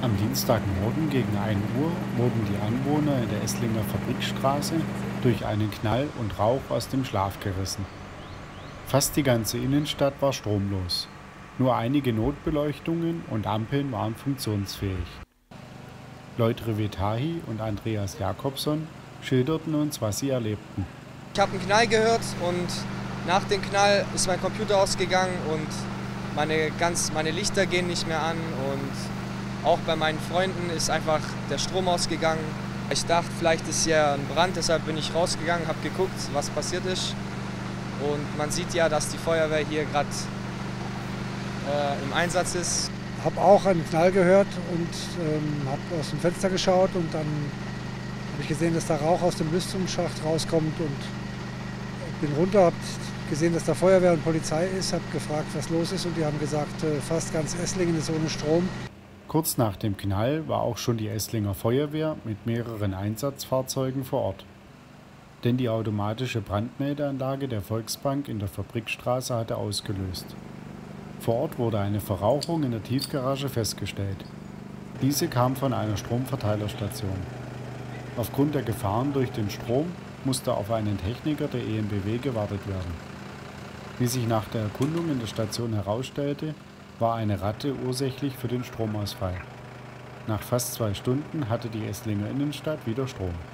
Am Dienstagmorgen gegen 1 Uhr wurden die Anwohner in der Esslinger Fabrikstraße durch einen Knall und Rauch aus dem Schlaf gerissen. Fast die ganze Innenstadt war stromlos. Nur einige Notbeleuchtungen und Ampeln waren funktionsfähig. Lloyd Revetahi und Andreas Jakobson schilderten uns, was sie erlebten. Ich habe einen Knall gehört und nach dem Knall ist mein Computer ausgegangen und meine Lichter gehen nicht mehr an und auch bei meinen Freunden ist einfach der Strom ausgegangen. Ich dachte, vielleicht ist hier ein Brand, deshalb bin ich rausgegangen, habe geguckt, was passiert ist. Und man sieht ja, dass die Feuerwehr hier gerade im Einsatz ist. Habe auch einen Knall gehört und habe aus dem Fenster geschaut und dann habe ich gesehen, dass da Rauch aus dem Lüftungsschacht rauskommt und bin runter, habe gesehen, dass da Feuerwehr und Polizei ist, habe gefragt, was los ist und die haben gesagt, fast ganz Esslingen ist ohne Strom. Kurz nach dem Knall war auch schon die Esslinger Feuerwehr mit mehreren Einsatzfahrzeugen vor Ort. Denn die automatische Brandmeldeanlage der Volksbank in der Fabrikstraße hatte ausgelöst. Vor Ort wurde eine Verrauchung in der Tiefgarage festgestellt. Diese kam von einer Stromverteilerstation. Aufgrund der Gefahren durch den Strom musste auf einen Techniker der EnBW gewartet werden. Wie sich nach der Erkundung in der Station herausstellte, war eine Ratte ursächlich für den Stromausfall. Nach fast 2 Stunden hatte die Esslinger Innenstadt wieder Strom.